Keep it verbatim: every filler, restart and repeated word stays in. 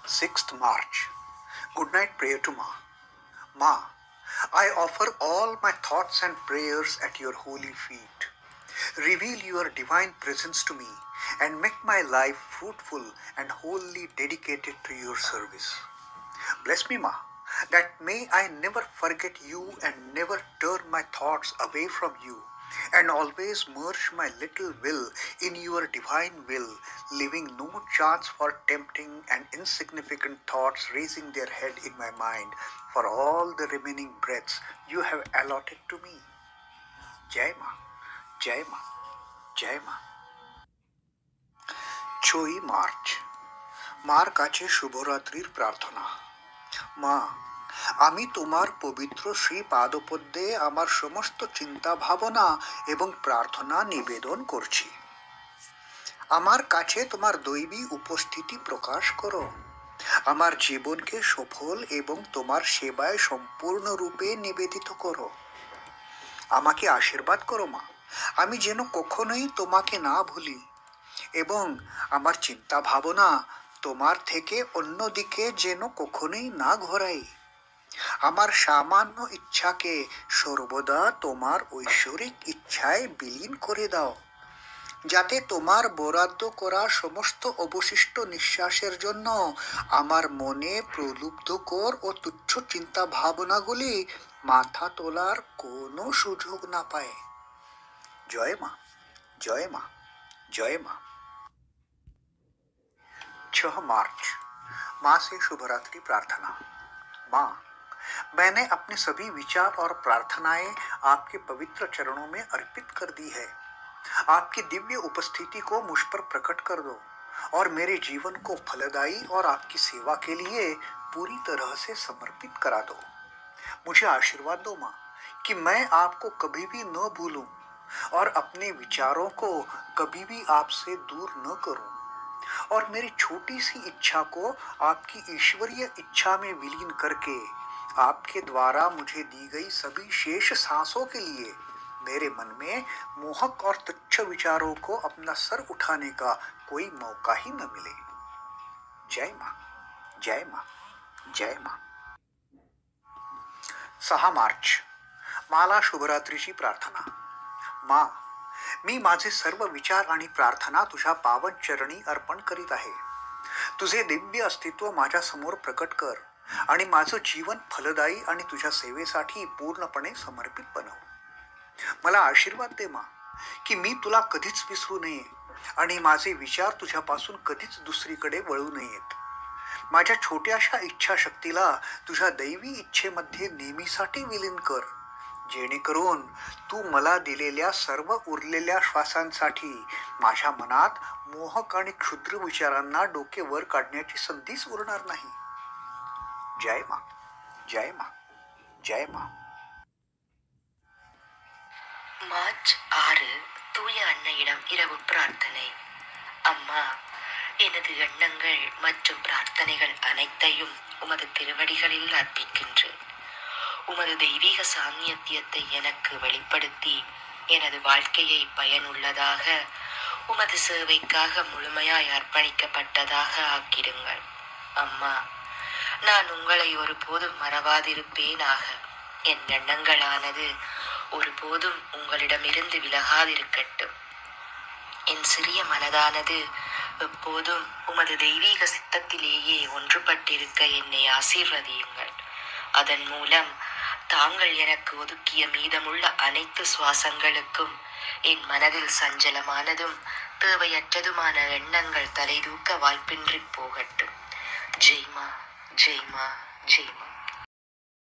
sixth March. Good night prayer to Ma. Ma, I offer all my thoughts and prayers at your holy feet. Reveal your divine presence to me and make my life fruitful and wholly dedicated to your service. Bless me, Ma, that may I never forget you and never turn my thoughts away from you, and always merge my little will in your divine will, leaving no chance for tempting and insignificant thoughts raising their head in my mind for all the remaining breaths you have allotted to me. Jai Ma, Jai Ma, Jai Ma. ছয়ই March, মার কাছে শুভরাত্রির প্রার্থনা। মা, আমি তোমার পবিত্র শ্রী পাদপদ্মে আমার সমস্ত চিন্তা ভাবনা এবং প্রার্থনা নিবেদন করছি। আমার কাছে তোমার দৈবী উপস্থিতি প্রকাশ করো। আমার জীবনকে সফল এবং তোমার সেবায় সম্পূর্ণরূপে নিবেদিত করো। আমাকে আশীর্বাদ করো মা, আমি যেন কখনোই তোমাকে না ভুলি এবং আমার চিন্তা ভাবনা তোমার থেকে অন্যদিকে যেন কখনোই না ঘোরাই। আমার সামান্য ইচ্ছাকে সর্বদা তোমার ঐশ্বরিক ইচ্ছায় বিলীন করে দাও, যাতে তোমার বরাদ্দ করা সমস্ত অবশিষ্ট নিঃশ্বাসের জন্য আমার মনে প্রলুব্ধকর ও তুচ্ছ চিন্তা ভাবনাগুলি মাথা তোলার কোনো সুযোগ না পায়। জয় মা, জয় মা, জয় মা। छह मार्च, माँ से शुभरात्रि प्रार्थना। माँ, मैंने अपने सभी विचार और प्रार्थनाएं आपके पवित्र चरणों में अर्पित कर दी है। आपकी दिव्य उपस्थिति को मुझ पर प्रकट कर दो और मेरे जीवन को फलदायी और आपकी सेवा के लिए पूरी तरह से समर्पित करा दो। मुझे आशीर्वाद दो माँ कि मैं आपको कभी भी न भूलूं और अपने विचारों को कभी भी आपसे दूर न करूं, और मेरी छोटी सी इच्छा को आपकी ईश्वरीय इच्छा में विलीन करके आपके द्वारा मुझे दी गई सभी शेष सांसों के लिए मेरे मन में मोहक और तुच्छ विचारों को अपना सर उठाने का कोई मौका ही न मिले। जय मां, जय मां, जय मां। सहा मार्च, माला शुभरात्रीची प्रार्थना। मां, मी माझे सर्व विचार आणि प्रार्थना तुझ्या पावन चरणी अर्पण करीत आहे। तुझे दिव्य अस्तित्व माझ्या समोर प्रकट कर आणि माझं जीवन फलदायी आणि तुझ्या सेवेसाठी पूर्णपणे समर्पित बनव। मला आशीर्वाद दे मा की मी तुला कधीच विसरू नये आणि माझे विचार तुझ्यापासून कधीच दुसरीकडे वळू नयेत। माझ्या छोट्याशा इच्छाशक्तीला तुझ्या दैवी इच्छेमध्ये नेहमीसाठी विलीन कर, जेणेकरून तू मला दिलेल्या सर्व उरलेल्या श्वासांसाठी माझ्या मनात मोहक आणि क्षुद्र विचारांना डोके वर काढण्याची संधीच उरणार नाही। जय मा, जय मा, जय मा। மார்ச் ஆறு, தூய அன்னையிடம் இரவு பிரார்த்தனை. அம்மா, எனது எண்ணங்கள் மற்றும் பிரார்த்தனைகள் அனைத்தையும் உமது திருவடிகளில் அர்ப்பிக்கின்றேன். உமது தெய்வீக சாநித்தியத்தை எனக்கு வெளிப்படுத்தி எனது வாழ்க்கையை பயனுள்ளதாக, உமது சேவைக்காக முழுமையாய் அர்ப்பணிக்கப்பட்டதாக ஆக்கிடுங்கள். அம்மா, நான் உங்களை ஒருபோதும் மறவாதிருப்பேனாக. என் எண்ணங்களானது ஒருபோதும் உங்களிடமிருந்து விலகாதிருக்கட்டும். என் சிறிய மனதானது எப்போதும் உமது தெய்வீக சித்தத்திலேயே ஒன்றுபட்டிருக்க என்னை ஆசீர்வதியுங்கள். அதன் மூலம் தாங்கள் எனக்கு ஒதுக்கிய மீதமுள்ள அனைத்து சுவாசங்களுக்கும் என் மனதில் சஞ்சலமானதும் தேவையற்றதுமான எண்ணங்கள் தலைதூக்க வாய்ப்பின்றி போகட்டும். ஜெய்மா, ஜெய்மா, ஜெய்மா.